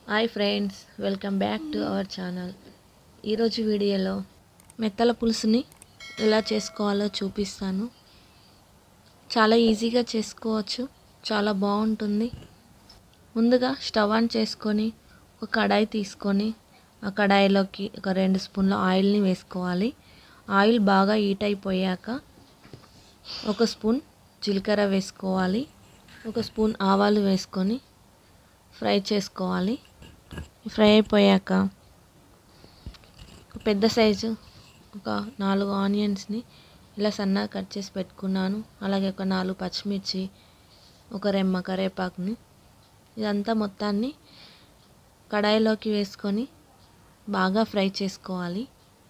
Hi friends, welcome back to our channel. ఈరోజు వీడియోలో మెత్తల పులుసుని ఎలా చేసుకోవాలో చూపిస్తాను. చాలా ఈజీగా చేసుకోవచ్చు, చాలా బాగుంటుంది. ముందుగా స్టవ్ ఆన్ చేసుకొని ఒక కడాయి తీసుకొని ఆ కడాయిలోకి ఒక 2 స్పూన్ల ఆయిల్ని వేసుకోవాలి. ఆయిల్ బాగా హీట్ అయిపోయాక 1 స్పూన్ జీలకర్ర వేసుకోవాలి. 1 స్పూన్ ఆవాలు వేసుకొని ఫ్రై చేసుకోవాలి. ఫ్రై అయిపోయాక పెద్ద సైజు ఒక 4 ఆనియన్స్ని ఇలా సన్నగా కట్ చేసి పెట్టుకున్నాను. అలాగే ఒక 4 పచ్చిమిర్చి, ఒక రెమ్మ కరివేపాకుని ఇదంతా మొత్తాన్ని కడాయిలోకి వేసుకొని బాగా ఫ్రై చేసుకోవాలి.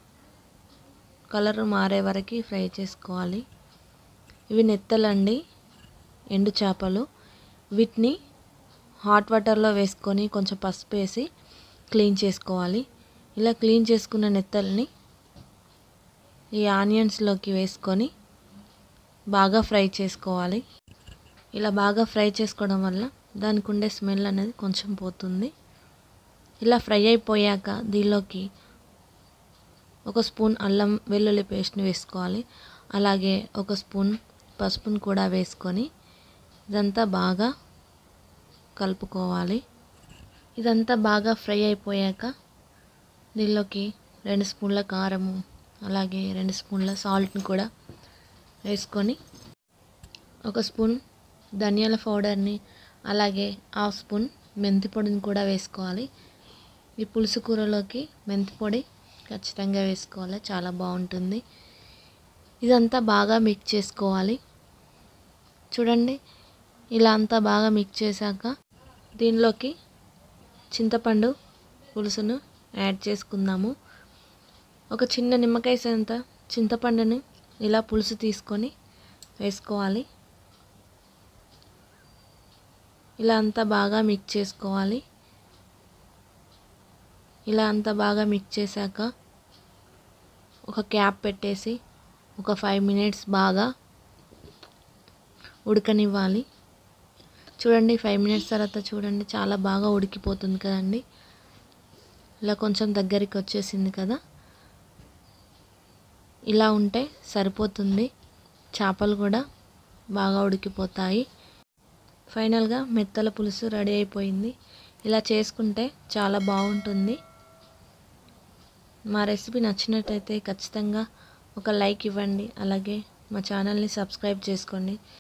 కలర్ మారే వరకు ఫ్రై చేసుకోవాలి. ఇవి నెత్తలండి, ఎండు చేపలు. వీటిని హాట్ వాటర్లో వేసుకొని కొంచెం పసుపు వేసి క్లీన్ చేసుకోవాలి. ఇలా క్లీన్ చేసుకున్న నెత్తల్ని ఈ ఆనియన్స్లోకి వేసుకొని బాగా ఫ్రై చేసుకోవాలి. ఇలా బాగా ఫ్రై చేసుకోవడం వల్ల దానికి ఉండే స్మెల్ అనేది కొంచెం పోతుంది. ఇలా ఫ్రై అయిపోయాక దీనిలోకి 1 స్పూన్ అల్లం వెల్లుల్లి పేస్ట్ని వేసుకోవాలి. అలాగే 1 స్పూన్ పసుపును కూడా వేసుకొని ఇదంతా బాగా కలుపుకోవాలి. ఇదంతా బాగా ఫ్రై అయిపోయాక దీనిలోకి 2 స్పూన్ల కారము, అలాగే 2 స్పూన్ల సాల్ట్ని కూడా వేసుకొని 1 స్పూన్ ధనియాల పౌడర్ని, అలాగే 1/2 స్పూన్ మెంతి పొడిని కూడా వేసుకోవాలి. ఈ పులుసు కూరలోకి మెంతి పొడి ఖచ్చితంగా వేసుకోవాలి, చాలా బాగుంటుంది. ఇదంతా బాగా మిక్స్ చేసుకోవాలి. చూడండి, ఇలా అంతా బాగా మిక్స్ చేశాక దీనిలోకి చింతపండు పులుసును యాడ్ చేసుకుందాము. ఒక చిన్న నిమ్మకాయ సైంత చింతపండుని ఇలా పులుసు తీసుకొని వేసుకోవాలి. ఇలా అంతా బాగా మిక్స్ చేసుకోవాలి. ఇలా అంతా బాగా మిక్స్ చేశాక ఒక క్యాప్ పెట్టేసి ఒక 5 మినిట్స్ బాగా ఉడకనివ్వాలి. చూడండి, 5 మినిట్స్ తర్వాత చూడండి చాలా బాగా ఉడికిపోతుంది కదండి. ఇలా కొంచెం దగ్గరికి వచ్చేసింది కదా. ఇలా ఉంటే సరిపోతుంది. చేపలు కూడా బాగా ఉడికిపోతాయి. ఫైనల్గా మెత్తల పులుసు రెడీ అయిపోయింది. ఇలా చేసుకుంటే చాలా బాగుంటుంది. మా రెసిపీ నచ్చినట్టయితే ఖచ్చితంగా ఒక లైక్ ఇవ్వండి. అలాగే మా ఛానల్ని సబ్స్క్రైబ్ చేసుకోండి.